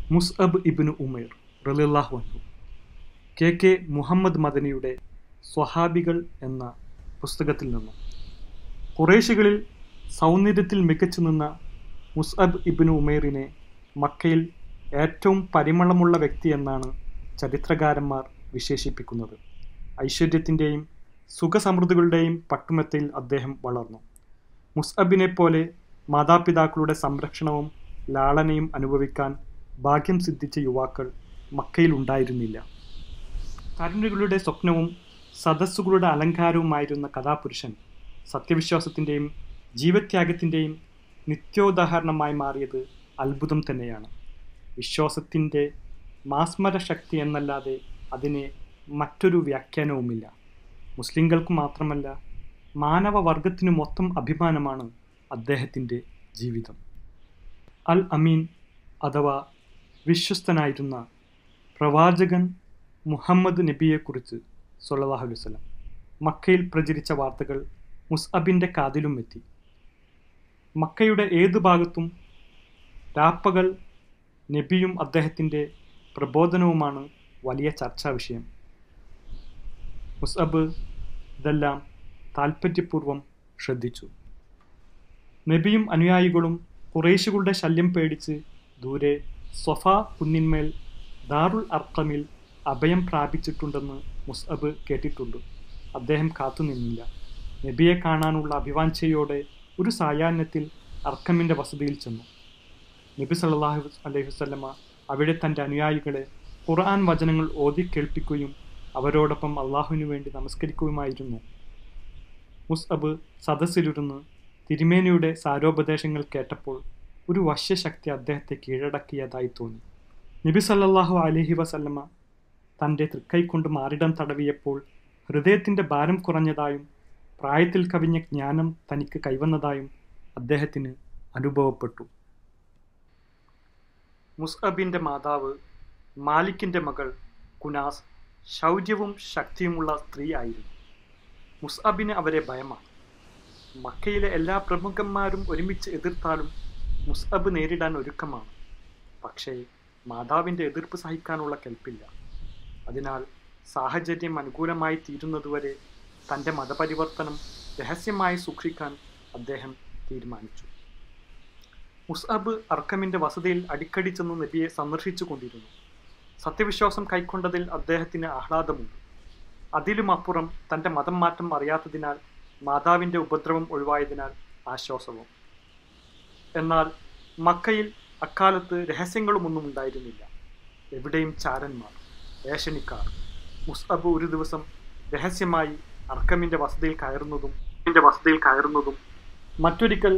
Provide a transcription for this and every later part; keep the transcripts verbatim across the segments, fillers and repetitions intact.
മുസ്അബ് ഇബ്നു ഉമൈർ റളിയല്ലാഹു അൻഹു K K Muhammad മദനിയുടെ സ്വഹാബികൾ എന്ന പുസ്തകത്തിൽ നിന്നും ഖുറൈശികളിൽ സൗന്ദര്യത്തിൽ മികച്ചു നിന്ന മുസ്അബ് ഇബ്നു ഉമൈറിനെ മക്കയിൽ ഏറ്റവും പരിമളമുള്ള വ്യക്തി എന്നാണ് ചരിത്രകാരന്മാർ വിശേഷിപ്പിക്കുന്നത്. ഐശ്വര്യത്തിൻ്റെയും സുഖസമൃദ്ധികളുടെയും പട്ടുമെത്തയിൽ അദ്ദേഹം വളർന്നു. മുസ്അബിനെ പോലെ മാതാപിതാക്കളുടെ സംരക്ഷണവും ലാളനയും അനുഭവിക്കാൻ ഭാഗ്യം സിദ്ധിച്ച യുവാക്കൾ മക്കയിൽ ഉണ്ടായിരുന്നില്ല. തരുണികളുടെ സ്വപ്നവും സദസ്സുകളുടെ അലങ്കാരവുമായിരുന്ന കഥാപുരുഷൻ സത്യവിശ്വാസത്തിൻ്റെയും ജീവത്യാഗത്തിൻ്റെയും നിത്യോദാഹരണമായി മാറിയത് അത്ഭുതം തന്നെയാണ്. വിശ്വാസത്തിൻ്റെ മാസ്മര ശക്തി എന്നല്ലാതെ അതിന് മറ്റൊരു വ്യാഖ്യാനവുമില്ല. മുസ്ലിങ്ങൾക്ക് മാത്രമല്ല, മാനവവർഗത്തിനു മൊത്തം അഭിമാനമാണ് അദ്ദേഹത്തിൻ്റെ ജീവിതം. അൽ അമീൻ അഥവാ വിശ്വസ്തനായിരുന്ന പ്രവാചകൻ മുഹമ്മദ് നബിയെക്കുറിച്ച് സ്വല്ലല്ലാഹു അലൈഹി വസല്ലം മക്കയിൽ പ്രചരിച്ച വാർത്തകൾ മുസ്അബിൻ്റെ കാതിലും എത്തി. മക്കയുടെ ഏതു ഭാഗത്തും രാപ്പകൽ നബിയും അദ്ദേഹത്തിൻ്റെ പ്രബോധനവുമാണ് വലിയ ചർച്ചാ വിഷയം. മുസ്അബ് ഇതെല്ലാം താൽപ്പര്യപൂർവ്വം ശ്രദ്ധിച്ചു. നബിയും അനുയായികളും ഖുറൈശികളുടെ ശല്യം പേടിച്ച് ദൂരെ സ്വഫ കുന്നിന്മേൽ ദാറുൽ അർഖമിൽ അഭയം പ്രാപിച്ചിട്ടുണ്ടെന്ന് മുസ്അബ് കേട്ടിട്ടുണ്ട്. അദ്ദേഹം കാത്തുനിന്നില്ല. നബിയെ കാണാനുള്ള അഭിവാഞ്ചയോടെ ഒരു സായാഹ്നത്തിൽ അർഖമിൻ്റെ വസതിയിൽ ചെന്നു. നബി സല്ലല്ലാഹു അലൈഹി വസല്ലമ അവിടെ തൻ്റെ അനുയായികളെ ഖുർആൻ വചനങ്ങൾ ഓതി കേൾപ്പിക്കുകയും അവരോടൊപ്പം അള്ളാഹുവിനു വേണ്ടി നമസ്കരിക്കുകയുമായിരുന്നു. മുസ്അബ് സദസ്സിലിരുന്ന് തിരുമേനിയുടെ സാരോപദേശങ്ങൾ കേട്ടപ്പോൾ ഒരു വശ്യശക്തി അദ്ദേഹത്തെ കീഴടക്കിയതായി തോന്നി. നബി സല്ലല്ലാഹു അലൈഹി വസല്ലമ തൻ്റെ തൃക്കൈക്കൊണ്ട് മാറിടം തടവിയപ്പോൾ ഹൃദയത്തിൻ്റെ ഭാരം കുറഞ്ഞതായും പ്രായത്തിൽ കവിഞ്ഞ ജ്ഞാനം തനിക്ക് കൈവന്നതായും അദ്ദേഹത്തിന് അനുഭവപ്പെട്ടു. മുസ്അബിൻ്റെ മാതാവ് മാലിക്കിൻ്റെ മകൾ കുനാസ് ശൗര്യവും ശക്തിയുമുള്ള സ്ത്രീ ആയിരുന്നു. മുസ്അബിന് അവരെ ഭയമാണ്. മക്കയിലെ എല്ലാ പ്രമുഖന്മാരും ഒരുമിച്ച് എതിർത്താലും മുസ്അബ് നേരിടാൻ ഒരുക്കമാണ്. പക്ഷേ മാതാവിൻ്റെ എതിർപ്പ് സഹിക്കാനുള്ള കെൽപ്പില്ല. അതിനാൽ സാഹചര്യം അനുകൂലമായി തീരുന്നതുവരെ തൻ്റെ മതപരിവർത്തനം രഹസ്യമായി സൂക്ഷിക്കാൻ അദ്ദേഹം തീരുമാനിച്ചു. മുസ്അബ് അർഖമിൻ്റെ വസതിയിൽ അടിക്കടി ചെന്ന് നബിയെ സന്ദർശിച്ചു കൊണ്ടിരുന്നു. സത്യവിശ്വാസം കൈക്കൊണ്ടതിൽ അദ്ദേഹത്തിന് ആഹ്ലാദമുണ്ട്. അതിലും അപ്പുറം തൻ്റെ മതം മാറ്റം അറിയാത്തതിനാൽ മാതാവിൻ്റെ ഉപദ്രവം ഒഴിവായതിനാൽ ആശ്വാസവും. എന്നാൽ മക്കയിൽ അക്കാലത്ത് രഹസ്യങ്ങളുമൊന്നും ഉണ്ടായിരുന്നില്ല. എവിടെയും ചാരന്മാർ, ഏഷണിക്കാർ. മുസ്അബ് ഒരു ദിവസം രഹസ്യമായി അർഖമിൻ്റെ വസതിയിൽ കയറുന്നതും വസതിയിൽ കയറുന്നതും മറ്റൊരിക്കൽ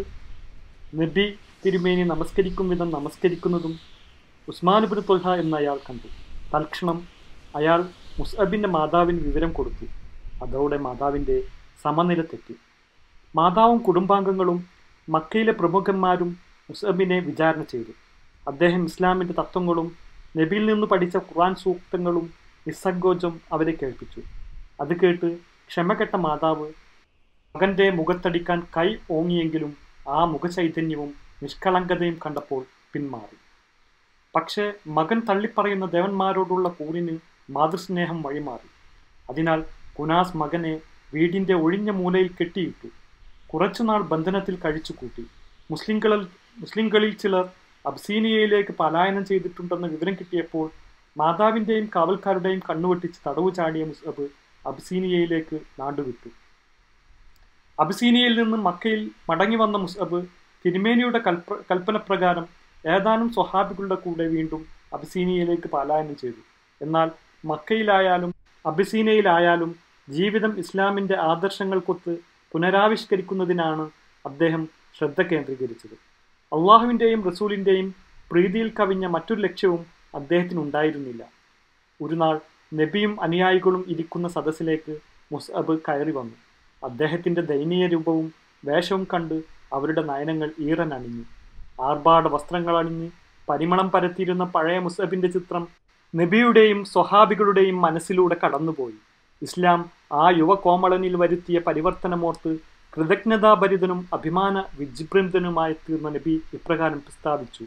നബി തിരുമേനി നമസ്കരിക്കും വിധം നമസ്കരിക്കുന്നതും ഉസ്മാൻ ഇബ്നു ത്വൽഹ എന്നയാൾ കണ്ടു. തൽക്ഷണം അയാൾ മുസ്അബിൻ്റെ മാതാവിന് വിവരം കൊടുത്തു. അതോടെ മാതാവിൻ്റെ സമനില തെറ്റി. മാതാവും കുടുംബാംഗങ്ങളും മക്കയിലെ പ്രമുഖന്മാരും മുസ്അബിനെ വിചാരണ ചെയ്തു. അദ്ദേഹം ഇസ്ലാമിൻ്റെ തത്വങ്ങളും നബിയിൽ നിന്ന് പഠിച്ച ഖുർആൻ സൂക്തങ്ങളും നിസ്സങ്കോചം അവരെ കേൾപ്പിച്ചു. അത് കേട്ട് ക്ഷമകെട്ട മാതാവ് മകൻ്റെ മുഖത്തടിക്കാൻ കൈ ഓങ്ങിയെങ്കിലും ആ മുഖചൈതന്യവും നിഷ്കളങ്കതയും കണ്ടപ്പോൾ പിന്മാറി. പക്ഷേ മകൻ തള്ളിപ്പറയുന്ന ദേവന്മാരോടുള്ള കൂറിന് മാതൃസ്നേഹം വഴിമാറി. അതിനാൽ കുനാസ് മകനെ വീടിൻ്റെ ഒഴിഞ്ഞ മൂലയിൽ കെട്ടിയിട്ടു. കുറച്ചുനാൾ ബന്ധനത്തിൽ കഴിച്ചു കൂട്ടി. മുസ്ലിങ്ങളിൽ മുസ്ലിങ്ങളിൽ ചിലർ അബ്സീനിയയിലേക്ക് പലായനം ചെയ്തിട്ടുണ്ടെന്ന് വിവരം കിട്ടിയപ്പോൾ മാതാവിൻ്റെയും കാവൽക്കാരുടെയും കണ്ണുവെട്ടിച്ച് തടവു ചാടിയ മുസ്അബ് അബ്സീനിയയിലേക്ക് നാടുവിട്ടു. അബ്സീനിയയിൽ നിന്ന് മക്കയിൽ മടങ്ങി വന്ന മുസ്അബ് തിരുമേനിയുടെ കൽപ്പ കൽപ്പനപ്രകാരം ഏതാനും സ്വഹാബികളുടെ കൂടെ വീണ്ടും അബ്സീനിയയിലേക്ക് പലായനം ചെയ്തു. എന്നാൽ മക്കയിലായാലും അബ്സീനിയയിലായാലും ജീവിതം ഇസ്ലാമിൻ്റെ ആദർശങ്ങൾക്കൊത്ത് പുനരാവിഷ്കരിക്കുന്നതിനാണ് അദ്ദേഹം ശ്രദ്ധ കേന്ദ്രീകരിച്ചത്. അള്ളാഹുവിൻ്റെയും റസൂലിൻ്റെയും പ്രീതിയിൽ കവിഞ്ഞ മറ്റൊരു ലക്ഷ്യവും അദ്ദേഹത്തിനുണ്ടായിരുന്നില്ല. ഒരു നാൾ നബിയും അനുയായികളും ഇരിക്കുന്ന സദസ്സിലേക്ക് മുസ്അബ് കയറി വന്നു. അദ്ദേഹത്തിൻ്റെ ദയനീയ രൂപവും വേഷവും കണ്ട് അവരുടെ നയനങ്ങൾ ഈറനണിഞ്ഞു. ആർഭാട വസ്ത്രങ്ങളണിഞ്ഞ് പരിമളം പരത്തിയിരുന്ന പഴയ മുസ്അബിൻ്റെ ചിത്രം നബിയുടെയും സ്വഹാബികളുടെയും മനസ്സിലൂടെ കടന്നുപോയി. ഇസ്ലാം ആ യുവകോമളനിൽ വരുത്തിയ പരിവർത്തനമോർത്ത് കൃതജ്ഞതാഭരിതനും അഭിമാന വിജൃംഭനുമായി തീർന്ന നബി ഇപ്രകാരം പ്രസ്താവിച്ചു: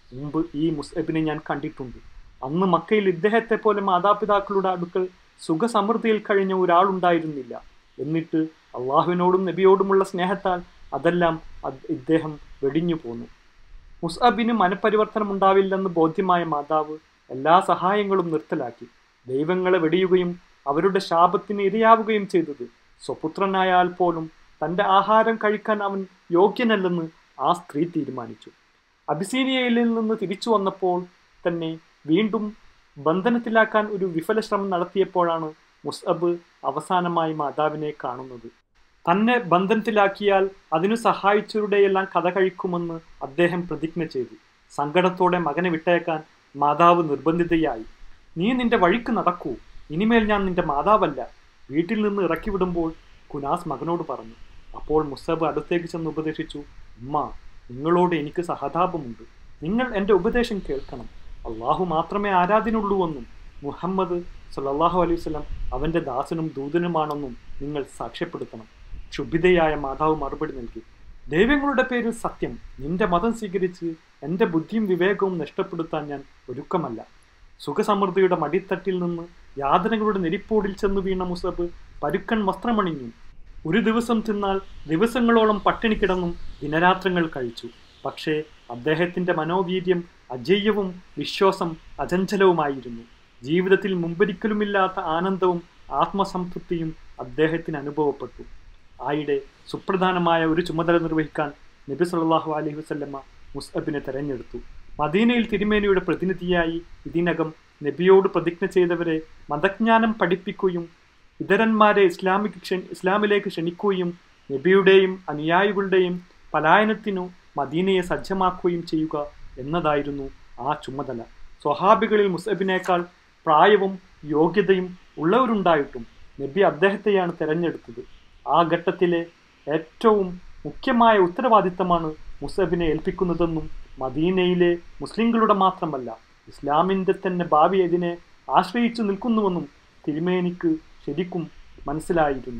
മുമ്പ് ഈ മുസ്അബിനെ ഞാൻ കണ്ടിട്ടുണ്ട്. അന്ന് മക്കയിൽ ഇദ്ദേഹത്തെ പോലെ മാതാപിതാക്കളുടെ അടുക്കൽ സുഖസമൃദ്ധിയിൽ കഴിഞ്ഞ ഒരാളുണ്ടായിരുന്നില്ല. എന്നിട്ട് അള്ളാഹുവിനോടും നബിയോടുമുള്ള സ്നേഹത്താൽ അതെല്ലാം ഇദ്ദേഹം വെടിഞ്ഞു പോന്നു. മുസ്അബിന് മനപരിവർത്തനം ഉണ്ടാവില്ലെന്ന് ബോധ്യമായ മാതാവ് എല്ലാ സഹായങ്ങളും നിർത്തലാക്കി. ദൈവങ്ങളെ വെടിയുകയും അവരുടെ ശാപത്തിന് ഇരയാവുകയും ചെയ്തത് സ്വപുത്രനായാൽ പോലും തൻ്റെ ആഹാരം കഴിക്കാൻ അവൻ യോഗ്യനല്ലെന്ന് ആ സ്ത്രീ തീരുമാനിച്ചു. അബിസീനിയയിൽ നിന്ന് തിരിച്ചു വന്നപ്പോൾ തന്നെ വീണ്ടും ബന്ധനത്തിലാക്കാൻ ഒരു വിഫല ശ്രമം നടത്തിയപ്പോഴാണ് മുസ്അബ് അവസാനമായി മാതാവിനെ കാണുന്നത്. തന്നെ ബന്ധനത്തിലാക്കിയാൽ അതിനു സഹായിച്ചവരുടെയെല്ലാം കഥ കഴിക്കുമെന്ന് അദ്ദേഹം പ്രതിജ്ഞ ചെയ്തു. സങ്കടത്തോടെ മകനെ വിട്ടേക്കാൻ മാതാവ് നിർബന്ധിതയായി. നീ നിന്റെ വഴിക്ക് നടക്കൂ, ഇനിമേൽ ഞാൻ നിന്റെ മാതാവല്ല, വീട്ടിൽ നിന്ന് ഇറക്കി വിടുമ്പോൾ കുനാസ് മകനോട് പറഞ്ഞു. അപ്പോൾ മുസ്അബ് അടുത്തേക്ക് ചെന്ന് ഉപദേശിച്ചു. ഉമ്മ, നിങ്ങളോട് എനിക്ക് സഹതാപമുണ്ട്. നിങ്ങൾ എൻ്റെ ഉപദേശം കേൾക്കണം. അള്ളാഹു മാത്രമേ ആരാധനുള്ളൂവെന്നും മുഹമ്മദ് സല്ലല്ലാഹു അലൈഹി വസല്ലം അവൻ്റെ ദാസനും ദൂതനുമാണെന്നും നിങ്ങൾ സാക്ഷ്യപ്പെടുത്തണം. ക്ഷുഭിതയായ മാതാവ് മറുപടി നൽകി. ദൈവങ്ങളുടെ പേരിൽ സത്യം, നിന്റെ മതം സ്വീകരിച്ച് എൻ്റെ ബുദ്ധിയും വിവേകവും നഷ്ടപ്പെടുത്താൻ ഞാൻ ഒരുക്കമല്ല. സുഖസമൃദ്ധിയുടെ മടിത്തട്ടിൽ നിന്ന് യാതനകളുടെ നെരിപ്പോടിൽ ചെന്ന് വീണ മുസ്അബ് പരുക്കൻ വസ്ത്രമണിഞ്ഞു. ഒരു ദിവസം തിന്നാൽ ദിവസങ്ങളോളം പട്ടിണി കിടന്നും ദിനരാത്രങ്ങൾ കഴിച്ചു. പക്ഷേ അദ്ദേഹത്തിൻ്റെ മനോവീര്യം അജയ്യവും വിശ്വാസം അചഞ്ചലവുമായിരുന്നു. ജീവിതത്തിൽ മുമ്പൊരിക്കലുമില്ലാത്ത ആനന്ദവും ആത്മസംതൃപ്തിയും അദ്ദേഹത്തിന് അനുഭവപ്പെട്ടു. ആയിടെ സുപ്രധാനമായ ഒരു ചുമതല നിർവഹിക്കാൻ നബി സല്ലല്ലാഹു അലൈഹി വസല്ലമ മുസ്അബിനെ തെരഞ്ഞെടുത്തു. മദീനയിൽ തിരുമേനിയുടെ പ്രതിനിധിയായി ഇതിനകം നബിയോട് പ്രതിജ്ഞ ചെയ്തവരെ മതജ്ഞാനം പഠിപ്പിക്കുകയും ഇതരന്മാരെ ഇസ്ലാമിക് ക്ഷ ഇസ്ലാമിലേക്ക് ക്ഷണിക്കുകയും നബിയുടെയും അനുയായികളുടെയും പലായനത്തിനു മദീനയെ സജ്ജമാക്കുകയും ചെയ്യുക എന്നതായിരുന്നു ആ ചുമതല. സ്വഹാബികളിൽ മുസ്അബിനേക്കാൾ പ്രായവും യോഗ്യതയും ഉള്ളവരുണ്ടായിട്ടും നബി അദ്ദേഹത്തെയാണ് തിരഞ്ഞെടുത്തത്. ആ ഘട്ടത്തിലെ ഏറ്റവും മുഖ്യമായ ഉത്തരവാദിത്തമാണ് മുസ്അബിനെ ഏൽപ്പിക്കുന്നതെന്നും മദീനയിലെ മുസ്ലിങ്ങളുടെ മാത്രമല്ല ഇസ്ലാമിൻ്റെ തന്നെ ഭാവി ഇതിനെ ആശ്രയിച്ചു നിൽക്കുന്നുവെന്നും തിരുമേനിക്ക് ശരിക്കും മനസ്സിലായിരുന്നു.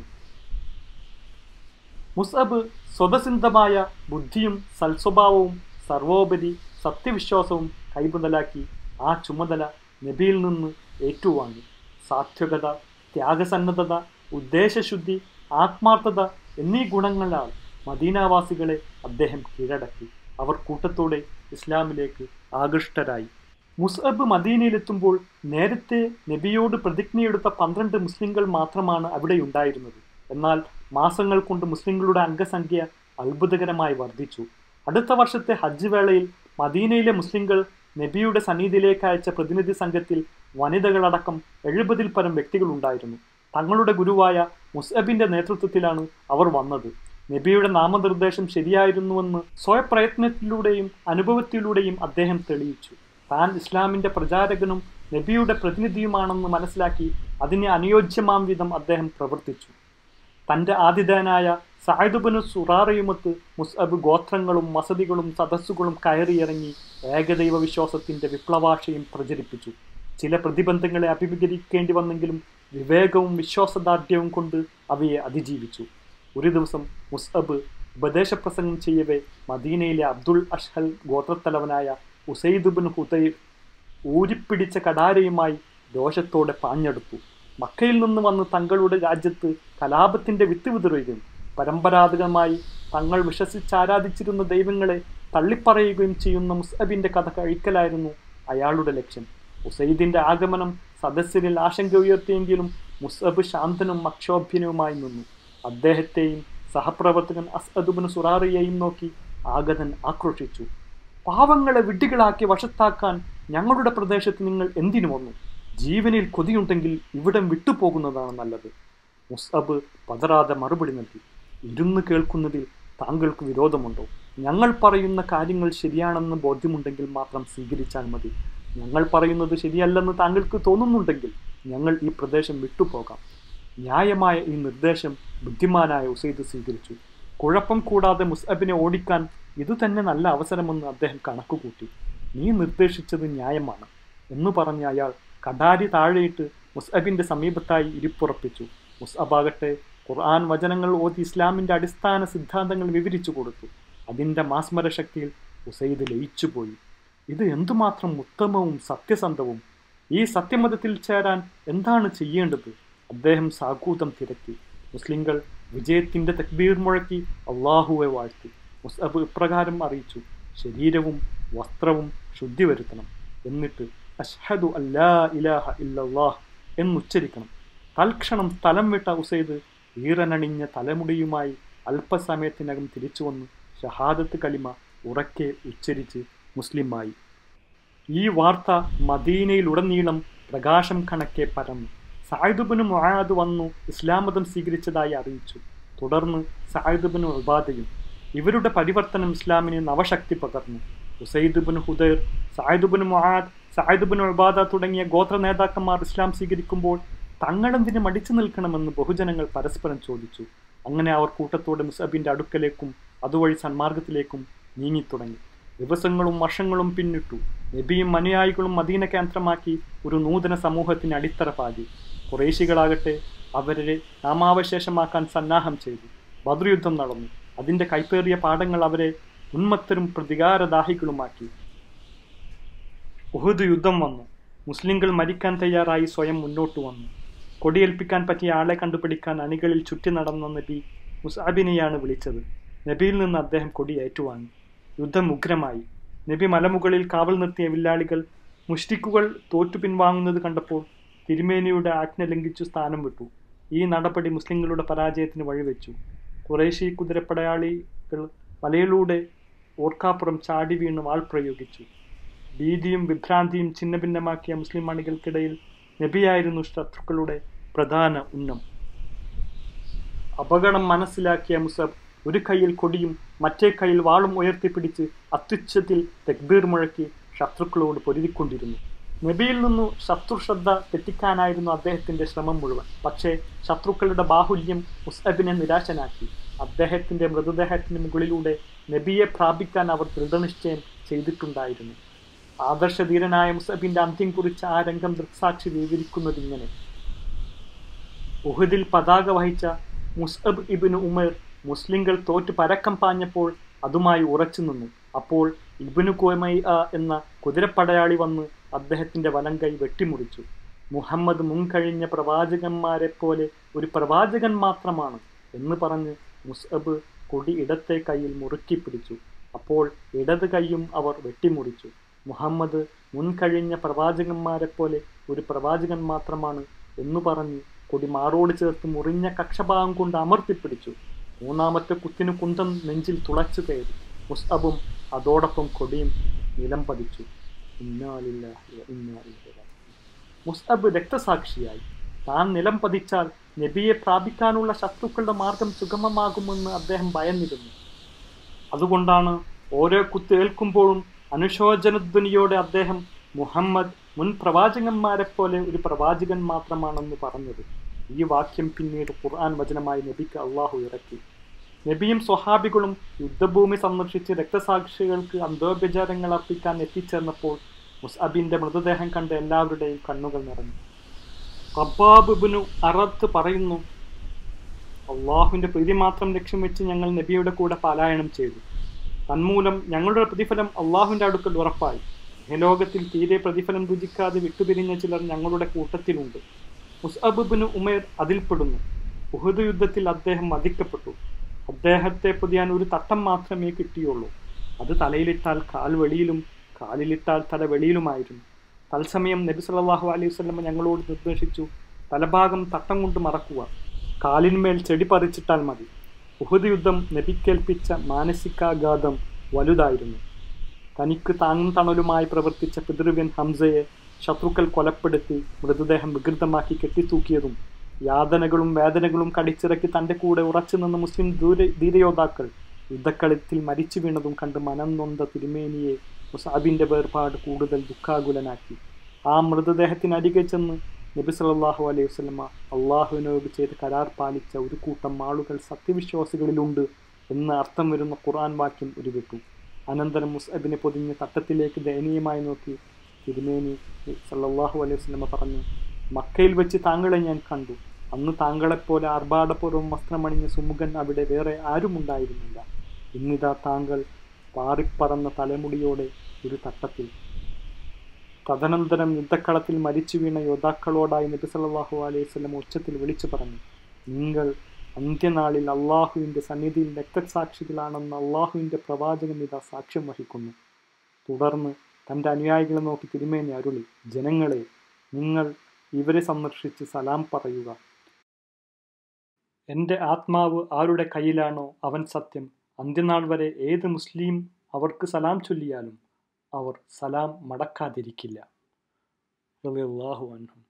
മുസ്അബ് സ്വതസിദ്ധമായ ബുദ്ധിയും സൽസ്വഭാവവും സർവോപരി സത്യവിശ്വാസവും കൈമുതലാക്കി ആ ചുമതല നബിയിൽ നിന്ന് ഏറ്റുവാങ്ങി. സാത്വികത, ത്യാഗസന്നദ്ധത, ഉദ്ദേശശുദ്ധി, ആത്മാർത്ഥത എന്നീ ഗുണങ്ങളാൽ മദീനാവാസികളെ അദ്ദേഹം കീഴടക്കി. അവർ കൂട്ടത്തോടെ ഇസ്ലാമിലേക്ക് ആകൃഷ്ടരായി. മുസ്അബ് മദീനയിലെത്തുമ്പോൾ നേരത്തെ നബിയോട് പ്രതിജ്ഞയെടുത്ത പന്ത്രണ്ട് മുസ്ലിങ്ങൾ മാത്രമാണ് അവിടെ ഉണ്ടായിരുന്നത്. എന്നാൽ മാസങ്ങൾ കൊണ്ട് മുസ്ലിങ്ങളുടെ അംഗസംഖ്യ അത്ഭുതകരമായി വർദ്ധിച്ചു. അടുത്ത വർഷത്തെ ഹജ്ജ് വേളയിൽ മദീനയിലെ മുസ്ലിങ്ങൾ നബിയുടെ സന്നിധിയിലേക്ക് അയച്ച പ്രതിനിധി സംഘത്തിൽ വനിതകളടക്കം എഴുപതിൽ പരം വ്യക്തികൾ ഉണ്ടായിരുന്നു. തങ്ങളുടെ ഗുരുവായ മുസ്അബിന്റെ നേതൃത്വത്തിലാണ് അവർ വന്നത്. നബിയുടെ നാമനിർദ്ദേശം ശരിയായിരുന്നുവെന്ന് സ്വയപ്രയത്നത്തിലൂടെയും അനുഭവത്തിലൂടെയും അദ്ദേഹം തെളിയിച്ചു. താൻ ഇസ്ലാമിന്റെ പ്രചാരകനും നബിയുടെ പ്രതിനിധിയുമാണെന്ന് മനസ്സിലാക്കി അതിന് അനുയോജ്യമാം വിധം അദ്ദേഹം പ്രവർത്തിച്ചു. തൻ്റെ ആതിഥേയനായ സഅദ് ഇബ്നു സുറാറയുമൊത്ത് മുസ്അബ് ഗോത്രങ്ങളും വസതികളും സദസ്സുകളും കയറിയിറങ്ങി ഏകദൈവ വിശ്വാസത്തിന്റെ വിപ്ലവാശയം പ്രചരിപ്പിച്ചു. ചില പ്രതിബന്ധങ്ങളെ അഭിമുഖീകരിക്കേണ്ടി വന്നെങ്കിലും വിവേകവും വിശ്വാസദാർഢ്യവും കൊണ്ട് അവയെ അതിജീവിച്ചു. ഒരു ദിവസം മുസ്അബ് ഉപദേശപ്രസംഗം ചെയ്യവേ മദീനയിലെ അബ്ദുൽ അഷ്ഹൽ ഗോത്രത്തലവനായ ഉസൈദ് ഇബ്നു ഹുദൈർ ഊരിപ്പിടിച്ച കടാരയുമായി രോഷത്തോടെ പാഞ്ഞെടുത്തു. മക്കയിൽ നിന്ന് വന്ന് തങ്ങളുടെ രാജ്യത്ത് കലാപത്തിന്റെ വിത്ത് വിതറുകയും പരമ്പരാഗതമായി തങ്ങൾ വിശ്വസിച്ചാരാധിച്ചിരുന്ന ദൈവങ്ങളെ തള്ളിപ്പറയുകയും ചെയ്യുന്ന മുസ്അബിന്റെ കഥ കഴിക്കലായിരുന്നു അയാളുടെ ലക്ഷ്യം. ഉസൈദിന്റെ ആഗമനം സദസ്യരിൽ ആശങ്ക ഉയർത്തിയെങ്കിലും മുസ്അബ് ശാന്തനും അക്ഷോഭ്യനുമായി നിന്നു. അദ്ദേഹത്തെയും സഹപ്രവർത്തകൻ അസ്അദ് ഇബ്നു സുറാറിയെയും നോക്കി ആഗതൻ ആക്രോശിച്ചു. പാവങ്ങളെ വിഡ്ഢികളാക്കി വശത്താക്കാൻ ഞങ്ങളുടെ പ്രദേശത്ത് നിങ്ങൾ എന്തിനു വന്നു? ജീവനിൽ കൊതിയുണ്ടെങ്കിൽ ഇവിടം വിട്ടുപോകുന്നതാണ് നല്ലത്. മുസ്അബ് പതറാതെ മറുപടി നൽകി. ഇരുന്ന് കേൾക്കുന്നതിൽ താങ്കൾക്ക് വിരോധമുണ്ടോ? ഞങ്ങൾ പറയുന്ന കാര്യങ്ങൾ ശരിയാണെന്ന് ബോധ്യമുണ്ടെങ്കിൽ മാത്രം സ്വീകരിച്ചാൽ മതി. ഞങ്ങൾ പറയുന്നത് ശരിയല്ലെന്ന് താങ്കൾക്ക് തോന്നുന്നുണ്ടെങ്കിൽ ഞങ്ങൾ ഈ പ്രദേശം വിട്ടുപോകാം. ന്യായമായ ഈ നിർദ്ദേശം ബുദ്ധിമാനായ ഉസൈദ് സ്വീകരിച്ചു. കുഴപ്പം കൂടാതെ മുസ്അബിനെ ഓടിക്കാൻ ഇതുതന്നെ നല്ല അവസരമെന്ന് അദ്ദേഹം കണക്കുകൂട്ടി. നീ നിർദ്ദേശിച്ചത് ന്യായമാണ് എന്ന് പറഞ്ഞ അയാൾ കടാരി താഴെയിട്ട് മുസ്അബിന്റെ സമീപത്തായി ഇരിപ്പുറപ്പിച്ചു. മുസ്അബാകട്ടെ ഖുർആൻ വചനങ്ങൾ ഓതി ഇസ്ലാമിന്റെ അടിസ്ഥാന സിദ്ധാന്തങ്ങൾ വിവരിച്ചു കൊടുത്തു. അതിൻ്റെ മാസ്മര ശക്തിയിൽ ഉസൈദ് ലയിച്ചുപോയി. ഇത് എന്തുമാത്രം ഉത്തമവും സത്യസന്ധവും! ഈ സത്യമതത്തിൽ ചേരാൻ എന്താണ് ചെയ്യേണ്ടത്? അദ്ദേഹം സാഗൂതം തിരക്കി. മുസ്ലിങ്ങൾ വിജയത്തിന്റെ തക്ബീർ മുഴക്കി അള്ളാഹുവെ വാഴ്ത്തി. മുസ്അബ് ഇപ്രകാരം അറിയിച്ചു: ശരീരവും വസ്ത്രവും ശുദ്ധി വരുത്തണം. എന്നിട്ട് അഷ്ഹദു അല്ലാ ഇലാഹ ഇല്ലല്ലാഹ് എന്നുച്ചരിക്കണം. തൽക്ഷണം സ്ഥലം വിട്ട ഉസൈദ് ഈറനണിഞ്ഞ തലമുടിയുമായി അല്പസമയത്തിനകം തിരിച്ചു വന്ന് ഷഹാദത്ത് കലിമ ഉറക്കെ ഉച്ചരിച്ച് മുസ്ലിമായി. ഈ വാർത്ത മദീനയിലുടനീളം പ്രകാശം കണക്കെ പരന്നു. സഅദ് ഇബ്നു മുആദ് വന്നു ഇസ്ലാം മതം സ്വീകരിച്ചതായി അറിയിച്ചു. തുടർന്ന് സഅദ് ഇബ്നു ഉബാദയും. ഇവരുടെ പരിവർത്തനം ഇസ്ലാമിന് നവശക്തി പകർന്നു. ഉസൈദ് ഇബ്നു ഹുദൈർ, സഅദ് ഇബ്നു മുആദ്, സഅദ് ഇബ്നു ഉബാദ തുടങ്ങിയ ഗോത്ര നേതാക്കന്മാർ ഇസ്ലാം സ്വീകരിക്കുമ്പോൾ തങ്ങളെന്തിന് മടിച്ചു നിൽക്കണമെന്ന് ബഹുജനങ്ങൾ പരസ്പരം ചോദിച്ചു. അങ്ങനെ അവർ കൂട്ടത്തോടെ മുസ്അബിന്റെ അടുക്കലേക്കും അതുവഴി സന്മാർഗത്തിലേക്കും നീങ്ങിത്തുടങ്ങി. ദിവസങ്ങളും വർഷങ്ങളും പിന്നിട്ടു. നബിയും അനുയായികളും മദീന കേന്ദ്രമാക്കി ഒരു നൂതന സമൂഹത്തിന് അടിത്തറ പാകി. ഖുറൈശികളാകട്ടെ അവരെ നാമാവശേഷമാക്കാൻ സന്നാഹം ചെയ്തു. ബദ്ർ യുദ്ധം നടന്നു. അതിന്റെ കൈപ്പേറിയ പാഠങ്ങൾ അവരെ ഉന്മത്തരും പ്രതികാരദാഹികളുമാക്കി. ഉഹുദ് യുദ്ധം വന്നു. മുസ്ലിങ്ങൾ മരിക്കാൻ തയ്യാറായി സ്വയം മുന്നോട്ട് വന്നു. കൊടിയേൽപ്പിക്കാൻ പറ്റിയ ആളെ കണ്ടുപിടിക്കാൻ അണികളിൽ ചുറ്റി നടന്ന നബി മുസ്അബിനെയാണ് വിളിച്ചത്. നബിയിൽ നിന്ന് അദ്ദേഹം കൊടി ഏറ്റുവാങ്ങി. യുദ്ധം ഉഗ്രമായി. നബി മലമുകളിൽ കാവൽ നിർത്തിയ വില്ലാളികൾ മുഷ്രിക്കുകൾ തോറ്റു പിൻവാങ്ങുന്നത് കണ്ടപ്പോൾ തിരുമേനിയുടെ ആജ്ഞ ലംഘിച്ചു സ്ഥാനം വിട്ടു. ഈ നടപടി മുസ്ലിങ്ങളുടെ പരാജയത്തിന് വഴിവെച്ചു. ഖുറൈശി കുതിരപ്പടയാളികൾ വലയിലൂടെ ഓർക്കാപ്പുറം ചാടി വീണ് വാൾ പ്രയോഗിച്ചു. ഭീതിയും വിഭ്രാന്തിയും ഛിന്നഭിന്നമാക്കിയ മുസ്ലിം അണികൾക്കിടയിൽ നബിയായിരുന്നു ശത്രുക്കളുടെ പ്രധാന ഉന്നം. അപകടം മനസ്സിലാക്കിയ മുസബ് ഒരു കൈയിൽ കൊടിയും മറ്റേ കൈയിൽ വാളും ഉയർത്തിപ്പിടിച്ച് അത്യുച്ചത്തിൽ തക്ബീർ മുഴക്കി ശത്രുക്കളോട് പൊരുതിക്കൊണ്ടിരുന്നു. നബിയിൽ നിന്നു ശത്രുശ്രദ്ധ തെറ്റിക്കാനായിരുന്നു അദ്ദേഹത്തിന്റെ ശ്രമം മുഴുവൻ. പക്ഷേ ശത്രുക്കളുടെ ബാഹുല്യം മുസ്അബിനെ നിരാശനാക്കി. അദ്ദേഹത്തിന്റെ മൃതദേഹത്തിന് മുകളിലൂടെ നബിയെ പ്രാപിക്കാൻ അവർ ദൃഢനിശ്ചയം ചെയ്തിട്ടുണ്ടായിരുന്നു. ആദർശധീരനായ മുസ്അബിന്റെ അന്ത്യം കുറിച്ച് ആ രംഗം ദൃക്സാക്ഷി വിവരിക്കുന്നത് ഇങ്ങനെ: ഉഹുദിൽ പതാക വഹിച്ച മുസ്അബ് ഇബ്നു ഉമർ മുസ്ലിങ്ങൾ തോറ്റ് പരക്കം പാഞ്ഞപ്പോൾ അതുമായി ഉറച്ചു നിന്നു. അപ്പോൾ ഇബ്നു ഖുമൈഅ എന്ന കുതിരപ്പടയാളി വന്ന് അദ്ദേഹത്തിന്റെ വലങ്കൈ വെട്ടിമുറിച്ചു. മുഹമ്മദ് മുൻകഴിഞ്ഞ പ്രവാചകന്മാരെ പോലെ ഒരു പ്രവാചകൻ മാത്രമാണ് എന്ന് പറഞ്ഞ് മുസ്അബ് കൊടി ഇടത്തെ കൈയിൽ മുറുക്കി പിടിച്ചു. അപ്പോൾ ഇടത് കൈയും അവർ വെട്ടിമുറിച്ചു. മുഹമ്മദ് മുൻകഴിഞ്ഞ പ്രവാചകന്മാരെ പോലെ ഒരു പ്രവാചകൻ മാത്രമാണ് എന്നു പറഞ്ഞ് കൊടി മാറോട് ചേർത്ത് മുറിഞ്ഞ കക്ഷഭാഗം കൊണ്ട് അമർത്തിപ്പിടിച്ചു. മൂന്നാമത്തെ കുത്തിനു കുന്തം നെഞ്ചിൽ തുളച്ചു കയറി. മുസ്അബും അതോടൊപ്പം കൊടിയും നിലം പതിച്ചു. മുസ്അബ് രക്തസാക്ഷിയായി. താൻ നിലം പതിച്ചാൽ നബിയെ പ്രാപിക്കാനുള്ള ശത്രുക്കളുടെ മാർഗം സുഗമമാകുമെന്ന് അദ്ദേഹം ഭയന്നിരുന്നു. അതുകൊണ്ടാണ് ഓരോ കുത്ത് ഏൽക്കുമ്പോഴും അനുശോചനധ്വനിയോടെ അദ്ദേഹം മുഹമ്മദ് മുൻ പ്രവാചകന്മാരെ പോലെ ഒരു പ്രവാചകൻ മാത്രമാണെന്ന് പറഞ്ഞത്. ഈ വാക്യം പിന്നീട് ഖുർആൻ വചനമായി നബിക്ക് അള്ളാഹു ഇറക്കി. നബിയും സ്വഹാബികളും യുദ്ധഭൂമി സന്ദർശിച്ച് രക്തസാക്ഷികൾക്ക് അന്തോപചാരങ്ങൾ അർപ്പിക്കാൻ എത്തിച്ചേർന്നപ്പോൾ മുസ്അബിന്റെ മൃതദേഹം കണ്ട് എല്ലാവരുടെയും കണ്ണുകൾ നിറഞ്ഞു. ഖബ്ബാബ് ഇബ്നു അറത്ത് പറയുന്നു: അള്ളാഹുവിന്റെ പ്രീതി മാത്രം ലക്ഷ്യം വെച്ച് ഞങ്ങൾ നബിയുടെ കൂടെ പലായനം ചെയ്തു. തന്മൂലം ഞങ്ങളുടെ പ്രതിഫലം അള്ളാഹുവിന്റെ അടുക്കൽ ഉറപ്പായി. ലോകത്തിൽ തീരെ പ്രതിഫലം രുചിക്കാതെ വിട്ടുപിരിഞ്ഞ ചിലർ ഞങ്ങളുടെ കൂട്ടത്തിലുണ്ട്. മുസ്അബ് ഇബ്നു ഉമൈർ അതിൽപ്പെടുന്നു. ഉഹുദ് യുദ്ധത്തിൽ അദ്ദേഹം വധിക്കപ്പെട്ടു. അദ്ദേഹത്തെ പൊതിയാൻ ഒരു തട്ടം മാത്രമേ കിട്ടിയുള്ളൂ. അത് തലയിലിട്ടാൽ കാൽ വെളിയിലും കാലിലിട്ടാൽ തല വെളിയിലുമായിരുന്നു. തത്സമയം നബി സല്ലല്ലാഹു അലൈഹി വസല്ലം ഞങ്ങളോട് നിർദ്ദേശിച്ചു: തലഭാഗം തട്ടം കൊണ്ട് മറക്കുക, കാലിന്മേൽ ചെടി പറിച്ചിട്ടാൽ മതി. ഉഹുദ് യുദ്ധം നബിക്കേൽപ്പിച്ച മാനസികാഘാതം വലുതായിരുന്നു. തനിക്ക് താങ്ങും തണലുമായി പ്രവർത്തിച്ച പിതൃവ്യൻ ഹംസയെ ശത്രുക്കൾ കൊലപ്പെടുത്തി മൃതദേഹം വികൃതമാക്കി കെട്ടിത്തൂക്കിയതും യാതനകളും വേദനകളും കടിച്ചിറക്കി തൻ്റെ കൂടെ ഉറച്ചു നിന്ന മുസ്ലിം ദൂര ധീരയോദ്ധാക്കൾ യുദ്ധക്കളത്തിൽ മരിച്ചു വീണതും കണ്ട് മനം നൊന്ത തിരുമേനിയെ മുസ്അബിന്റെ വേർപാട് കൂടുതൽ ദുഃഖാകുലനാക്കി. ആ മൃതദേഹത്തിനരികെ ചെന്ന് നബി സല്ലല്ലാഹു അലൈഹി വസല്ലമ അള്ളാഹുവിനോട് ചെയ്ത് കരാർ പാലിച്ച ഒരു കൂട്ടം ആളുകൾ സത്യവിശ്വാസികളിലുണ്ട് എന്ന് അർത്ഥം വരുന്ന ഖുർആൻ വാക്യം ഉരുവിട്ടു. അനന്തരം മുസ്അബിനെ പൊതിഞ്ഞ് തട്ടത്തിലേക്ക് ദയനീയമായി നോക്കി തിരുമേനി സല്ലല്ലാഹു അലൈഹി വസല്ലമ പറഞ്ഞു: മക്കയിൽ വെച്ച് താങ്കളെ ഞാൻ കണ്ടു. അന്ന് താങ്കളെപ്പോലെ ആർഭാടപൂർവ്വം വസ്ത്രമണിഞ്ഞ സുമുഖൻ അവിടെ വേറെ ആരുമുണ്ടായിരുന്നില്ല. ഇന്നിതാ താങ്കൾ പാറിപ്പറന്ന തലമുടിയോടെ ഒരു തട്ടത്തിൽ. തദനന്തരം യുദ്ധക്കളത്തിൽ മരിച്ചു വീണ യോദ്ധാക്കളോടായി നബി സല്ലല്ലാഹു അലൈഹി വസല്ലം ഉച്ചത്തിൽ വിളിച്ചു പറഞ്ഞു, നിങ്ങൾ അന്ത്യനാളിൽ അള്ളാഹുവിൻ്റെ സന്നിധിയിൽ രക്തസാക്ഷികളാണെന്ന് അള്ളാഹുവിൻ്റെ പ്രവാചകൻ ഇതാ സാക്ഷ്യം വഹിക്കുന്നു. തുടർന്ന് തൻ്റെ അനുയായികളെ നോക്കി തിരുമേനി അരുളി, ജനങ്ങളെ, നിങ്ങൾ ഇവരെ സന്ദർശിച്ച് സലാം പറയുക. എൻ്റെ ആത്മാവ് ആരുടെ കയ്യിലാണോ അവൻ സത്യം, അന്ത്യനാൾ വരെ ഏത് മുസ്ലിം അവർക്ക് സലാം ചൊല്ലിയാലും അവർ സലാം മടക്കാതിരിക്കില്ല. റളിയല്ലാഹു അൻഹു.